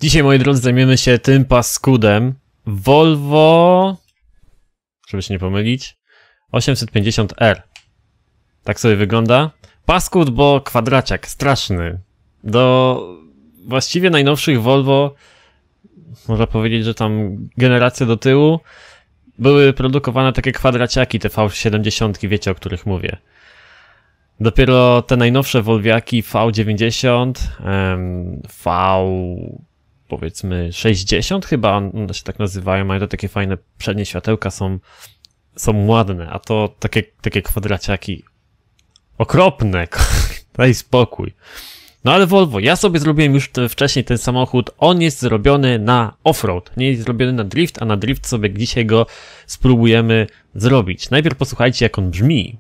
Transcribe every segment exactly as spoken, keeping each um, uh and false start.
Dzisiaj, moi drodzy, zajmiemy się tym paskudem. Volvo, żeby się nie pomylić, osiemset pięćdziesiąt R. Tak sobie wygląda. Paskud, bo kwadraciak, straszny. Do właściwie najnowszych Volvo, można powiedzieć, że tam generacja do tyłu, były produkowane takie kwadraciaki, te V siedemdziesiąt, wiecie, o których mówię. Dopiero te najnowsze Volviaki V dziewięćdziesiąt, V powiedzmy sześćdziesiąt chyba, one się tak nazywają, mają to takie fajne przednie światełka, są, są ładne, a to takie, takie kwadraciaki okropne, daj spokój. No ale Volvo, ja sobie zrobiłem już te, wcześniej ten samochód, on jest zrobiony na offroad, nie jest zrobiony na drift, a na drift sobie dzisiaj go spróbujemy zrobić. Najpierw posłuchajcie, jak on brzmi.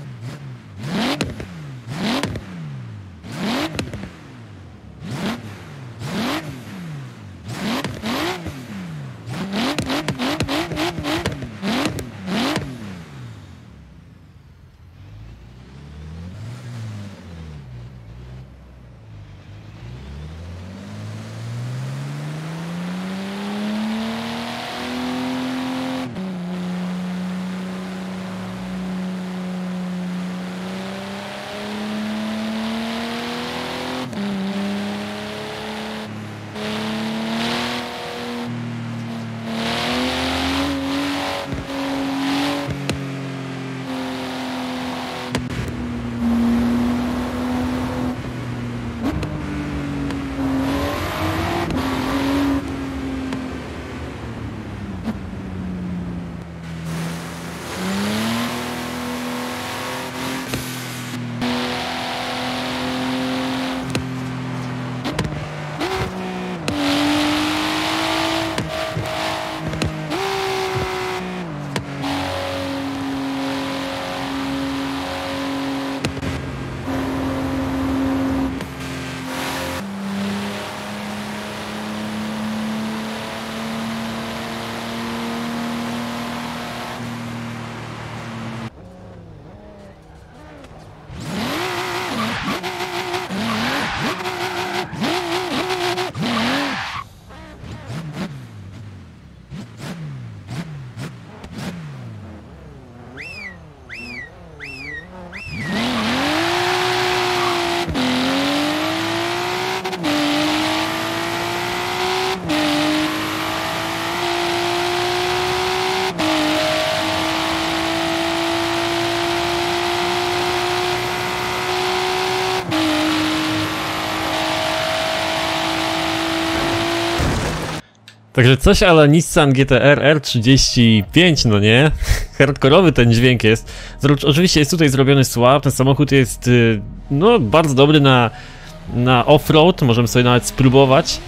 Także coś ale Nissan G T R R trzydzieści pięć, no nie? Hardkorowy ten dźwięk jest. Oczywiście jest tutaj zrobiony swap, ten samochód jest no bardzo dobry na, na offroad, możemy sobie nawet spróbować.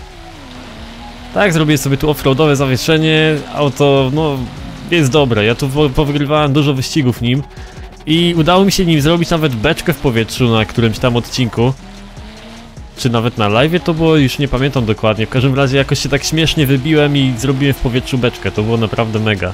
Tak, zrobię sobie tu offroadowe zawieszenie, auto no jest dobre, ja tu powygrywałem dużo wyścigów nim i udało mi się nim zrobić nawet beczkę w powietrzu na którymś tam odcinku. Czy nawet na live'ie to było, już nie pamiętam dokładnie, w każdym razie jakoś się tak śmiesznie wybiłem i zrobiłem w powietrzu beczkę, to było naprawdę mega.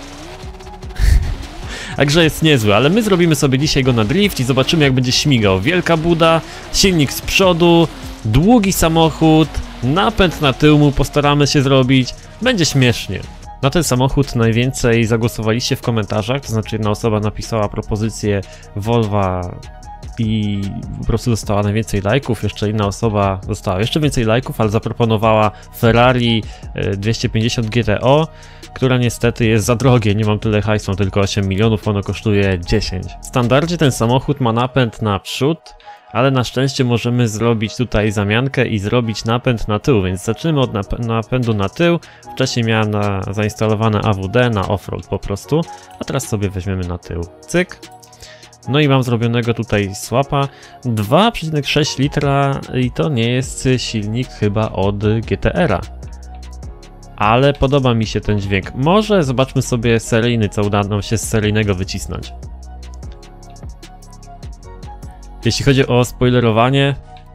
Także jest niezły, ale my zrobimy sobie dzisiaj go na drift i zobaczymy, jak będzie śmigał. Wielka buda, silnik z przodu, długi samochód, napęd na tył mu postaramy się zrobić, będzie śmiesznie. Na ten samochód najwięcej zagłosowaliście w komentarzach, to znaczy jedna osoba napisała propozycję Volva i po prostu dostała najwięcej lajków, jeszcze inna osoba dostała jeszcze więcej lajków, ale zaproponowała Ferrari dwieście pięćdziesiąt G T O, która niestety jest za drogie, nie mam tyle hajsu, mam tylko osiem milionów, ono kosztuje dziesięć. W standardzie ten samochód ma napęd na przód, ale na szczęście możemy zrobić tutaj zamiankę i zrobić napęd na tył, więc zaczniemy od nap napędu na tył. Wcześniej miałem na zainstalowane A W D na offroad po prostu, a teraz sobie weźmiemy na tył. Cyk. No i mam zrobionego tutaj swapa dwa przecinek sześć litra i to nie jest silnik chyba od G T R a. Ale podoba mi się ten dźwięk. Może zobaczmy sobie seryjny, co uda nam się z seryjnego wycisnąć. Jeśli chodzi o spoilerowanie,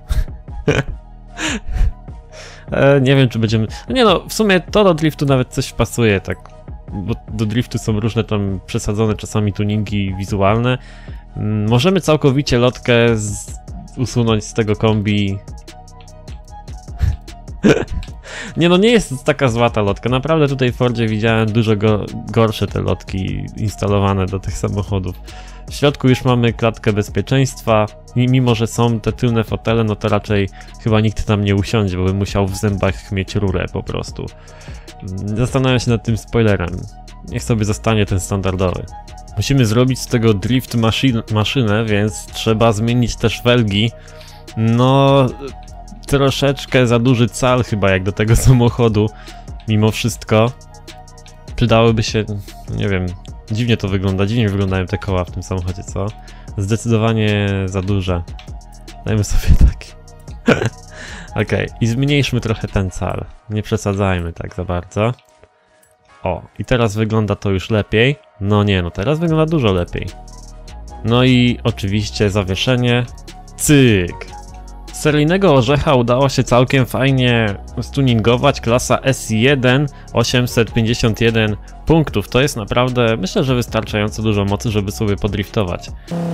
e, nie wiem, czy będziemy... No nie no, w sumie to do driftu nawet coś pasuje, tak, bo do driftu są różne tam przesadzone czasami tuningi wizualne. Możemy całkowicie lotkę z, usunąć z tego kombi. Nie no, nie jest taka zła ta lotka. Naprawdę tutaj w Fordzie widziałem dużo go, gorsze te lotki instalowane do tych samochodów. W środku już mamy klatkę bezpieczeństwa i mimo, że są te tylne fotele, no to raczej chyba nikt tam nie usiądzie, bo by musiał w zębach mieć rurę po prostu. Zastanawiam się nad tym spoilerem. Niech sobie zostanie ten standardowy. Musimy zrobić z tego drift maszyn maszynę, więc trzeba zmienić też felgi. No, troszeczkę za duży cal chyba jak do tego samochodu, mimo wszystko. Przydałyby się, nie wiem, dziwnie to wygląda, dziwnie wyglądają te koła w tym samochodzie, co? Zdecydowanie za duże. Dajmy sobie taki. Okej, okay. I zmniejszmy trochę ten cal. Nie przesadzajmy tak za bardzo. O, i teraz wygląda to już lepiej. No nie, no teraz wygląda dużo lepiej. No i oczywiście zawieszenie. Cyk! Z seryjnego orzecha udało się całkiem fajnie stuningować. Klasa S jeden, osiemset pięćdziesiąt jeden punktów. To jest naprawdę, myślę, że wystarczająco dużo mocy, żeby sobie podriftować.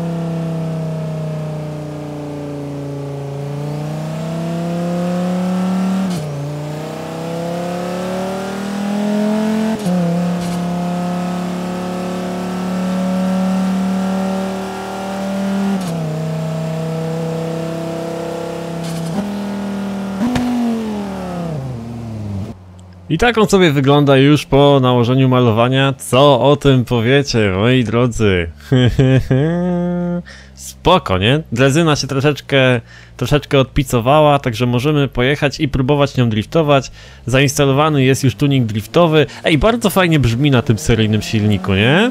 I tak on sobie wygląda już po nałożeniu malowania. Co o tym powiecie, moi drodzy? Spoko, nie? Drezyna się troszeczkę, troszeczkę odpicowała, także możemy pojechać i próbować nią driftować. Zainstalowany jest już tuning driftowy. Ej, bardzo fajnie brzmi na tym seryjnym silniku, nie?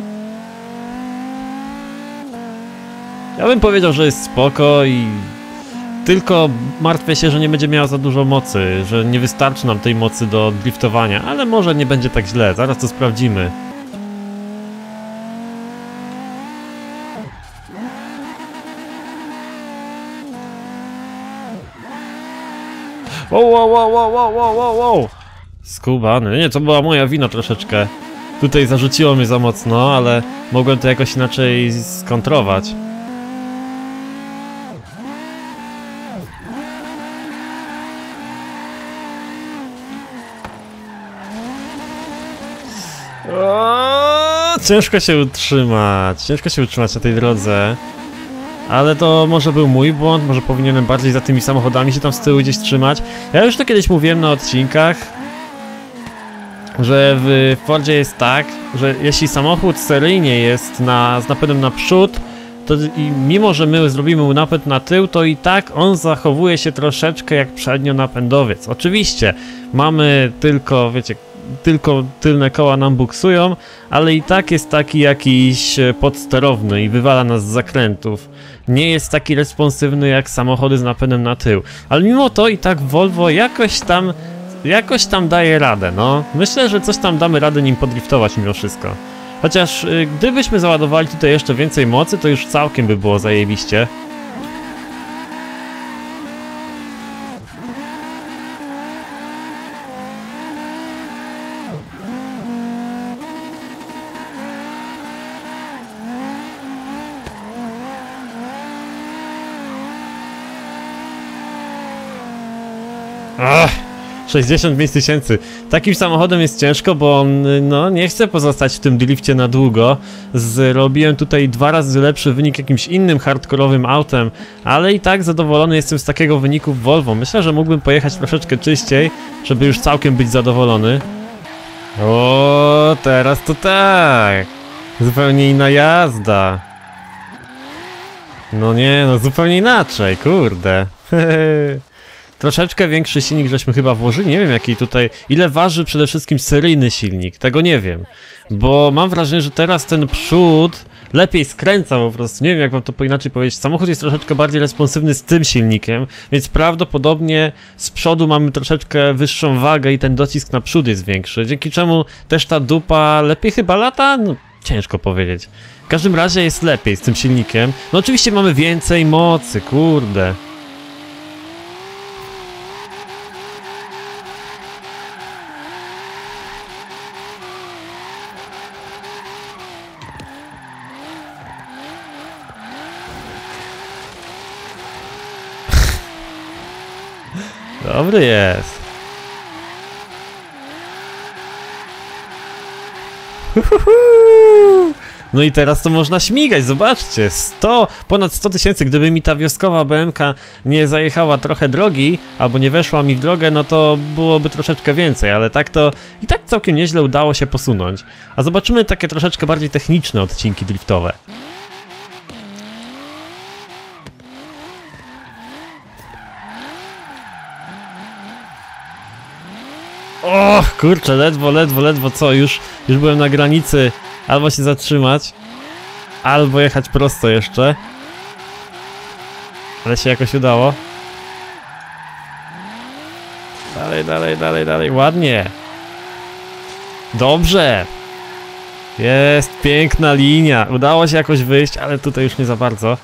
Ja bym powiedział, że jest spoko i... Tylko martwię się, że nie będzie miała za dużo mocy, że nie wystarczy nam tej mocy do driftowania, ale może nie będzie tak źle, zaraz to sprawdzimy. Wow, wow, wow, wow, wow, wow, wow, wow. Skubany, nie, to była moja wina troszeczkę. Tutaj zarzuciło mnie za mocno, ale mogłem to jakoś inaczej skontrować. O, ciężko się utrzymać, ciężko się utrzymać na tej drodze. Ale to może był mój błąd, może powinienem bardziej za tymi samochodami się tam z tyłu gdzieś trzymać. Ja już to kiedyś mówiłem na odcinkach, że w Fordzie jest tak, że jeśli samochód seryjnie jest na, z napędem na przód, to i mimo, że my zrobimy mu napęd na tył, to i tak on zachowuje się troszeczkę jak przednionapędowiec. Oczywiście mamy tylko, wiecie, tylko tylne koła nam buksują, ale i tak jest taki jakiś podsterowny i wywala nas z zakrętów. Nie jest taki responsywny jak samochody z napędem na tył. Ale mimo to i tak Volvo jakoś tam, jakoś tam daje radę, no. Myślę, że coś tam damy radę nim podriftować mimo wszystko. Chociaż y, gdybyśmy załadowali tutaj jeszcze więcej mocy, to już całkiem by było zajebiście. Ach, sześćdziesiąt pięć tysięcy. Takim samochodem jest ciężko, bo on, no, nie chce pozostać w tym drifcie na długo. Zrobiłem tutaj dwa razy lepszy wynik jakimś innym hardkorowym autem, ale i tak zadowolony jestem z takiego wyniku w Volvo. Myślę, że mógłbym pojechać troszeczkę czyściej, żeby już całkiem być zadowolony. O, teraz to tak. Zupełnie inna jazda. No nie, no zupełnie inaczej, kurde. Troszeczkę większy silnik żeśmy chyba włożyli, nie wiem jaki tutaj, ile waży przede wszystkim seryjny silnik, tego nie wiem. Bo mam wrażenie, że teraz ten przód lepiej skręca po prostu, nie wiem jak wam to inaczej powiedzieć. Samochód jest troszeczkę bardziej responsywny z tym silnikiem, więc prawdopodobnie z przodu mamy troszeczkę wyższą wagę i ten docisk na przód jest większy, dzięki czemu też ta dupa lepiej chyba lata? No, ciężko powiedzieć. W każdym razie jest lepiej z tym silnikiem. No oczywiście mamy więcej mocy, kurde. Dobry jest. No i teraz to można śmigać, zobaczcie, sto, ponad sto tysięcy, gdyby mi ta wioskowa B M K nie zajechała trochę drogi, albo nie weszła mi w drogę, no to byłoby troszeczkę więcej, ale tak to i tak całkiem nieźle udało się posunąć. A zobaczymy takie troszeczkę bardziej techniczne odcinki driftowe. O, kurczę, ledwo, ledwo, ledwo, co, już, już byłem na granicy, albo się zatrzymać, albo jechać prosto jeszcze, ale się jakoś udało. Dalej, dalej, dalej, dalej, ładnie. Dobrze. Jest, piękna linia, udało się jakoś wyjść, ale tutaj już nie za bardzo.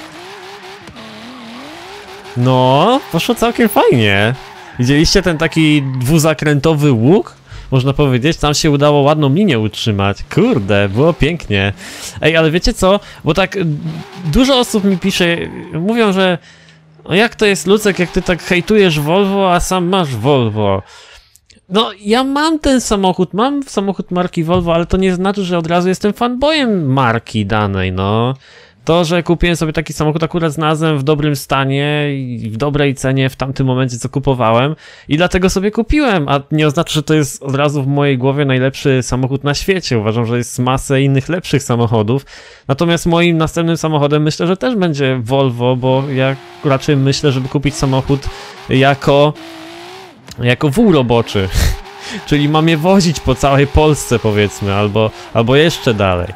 No, poszło całkiem fajnie. Widzieliście ten taki dwuzakrętowy łuk? Można powiedzieć, tam się udało ładną linię utrzymać. Kurde, było pięknie. Ej, ale wiecie co? Bo tak dużo osób mi pisze, mówią, że o jak to jest, Lucek, jak ty tak hejtujesz Volvo, a sam masz Volvo. No, ja mam ten samochód, mam samochód marki Volvo, ale to nie znaczy, że od razu jestem fanboyem marki danej, no. To, że kupiłem sobie taki samochód, akurat znalazłem w dobrym stanie i w dobrej cenie w tamtym momencie, co kupowałem i dlatego sobie kupiłem, a nie oznacza, że to jest od razu w mojej głowie najlepszy samochód na świecie. Uważam, że jest masę innych lepszych samochodów, natomiast moim następnym samochodem myślę, że też będzie Volvo, bo ja raczej myślę, żeby kupić samochód jako, jako wół roboczy, czyli mam je wozić po całej Polsce, powiedzmy, albo, albo jeszcze dalej.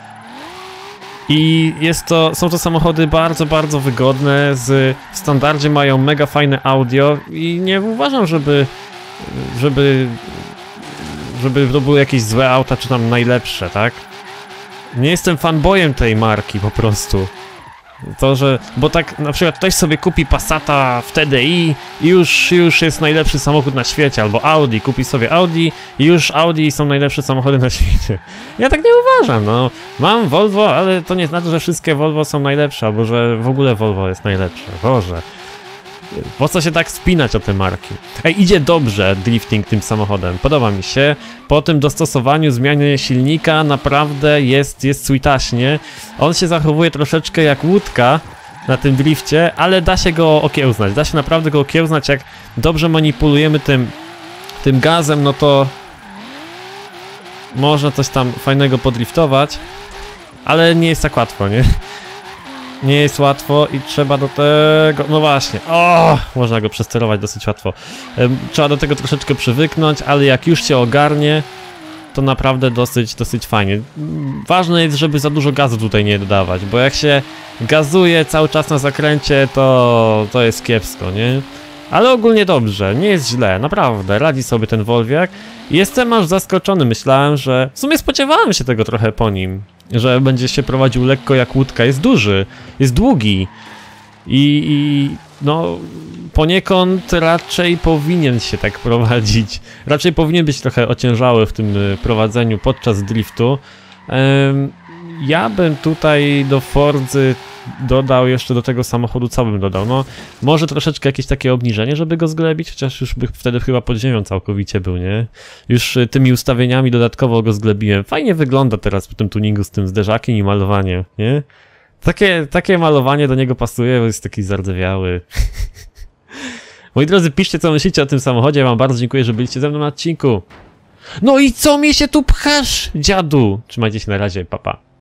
I jest to, są to samochody bardzo, bardzo wygodne, z, w standardzie mają mega fajne audio i nie uważam, żeby, żeby, żeby to były jakieś złe auta, czy tam najlepsze, tak? Nie jestem fanboyem tej marki po prostu. To, że, bo tak na przykład ktoś sobie kupi Passata w T D I i już, już jest najlepszy samochód na świecie, albo Audi, kupi sobie Audi i już Audi są najlepsze samochody na świecie. Ja tak nie uważam, no. Mam Volvo, ale to nie znaczy, że wszystkie Volvo są najlepsze, albo że w ogóle Volvo jest najlepsze. Boże. Po co się tak spinać o te marki? Ej, idzie dobrze drifting tym samochodem, podoba mi się. Po tym dostosowaniu, zmianie silnika naprawdę jest, jest sweetaśnie. On się zachowuje troszeczkę jak łódka na tym drifcie, ale da się go okiełznać, da się naprawdę go okiełznać, jak dobrze manipulujemy tym, tym gazem, no to można coś tam fajnego podriftować, ale nie jest tak łatwo, nie? Nie jest łatwo i trzeba do tego... No właśnie, o, można go przesterować dosyć łatwo. Trzeba do tego troszeczkę przywyknąć, ale jak już się ogarnie, to naprawdę dosyć, dosyć fajnie. Ważne jest, żeby za dużo gazu tutaj nie dodawać, bo jak się gazuje cały czas na zakręcie, to, to jest kiepsko, nie? Ale ogólnie dobrze, nie jest źle, naprawdę, radzi sobie ten Volviak. Jestem aż zaskoczony, myślałem, że... W sumie spodziewałem się tego trochę po nim, że będzie się prowadził lekko jak łódka. Jest duży, jest długi i, i no poniekąd raczej powinien się tak prowadzić. Raczej powinien być trochę ociężały w tym prowadzeniu podczas driftu. Um, ja bym tutaj do Forzy dodał jeszcze do tego samochodu, co bym dodał? No, może troszeczkę jakieś takie obniżenie, żeby go zglebić, chociaż już by wtedy chyba pod ziemią całkowicie był, nie? Już tymi ustawieniami dodatkowo go zglebiłem. Fajnie wygląda teraz po tym tuningu z tym zderzakiem i malowaniem, nie? Takie, takie malowanie do niego pasuje, bo jest taki zardzewiały. Moi drodzy, piszcie, co myślicie o tym samochodzie. Ja wam bardzo dziękuję, że byliście ze mną na odcinku. No i co mi się tu pchasz, dziadu? Trzymajcie się, na razie, pa pa.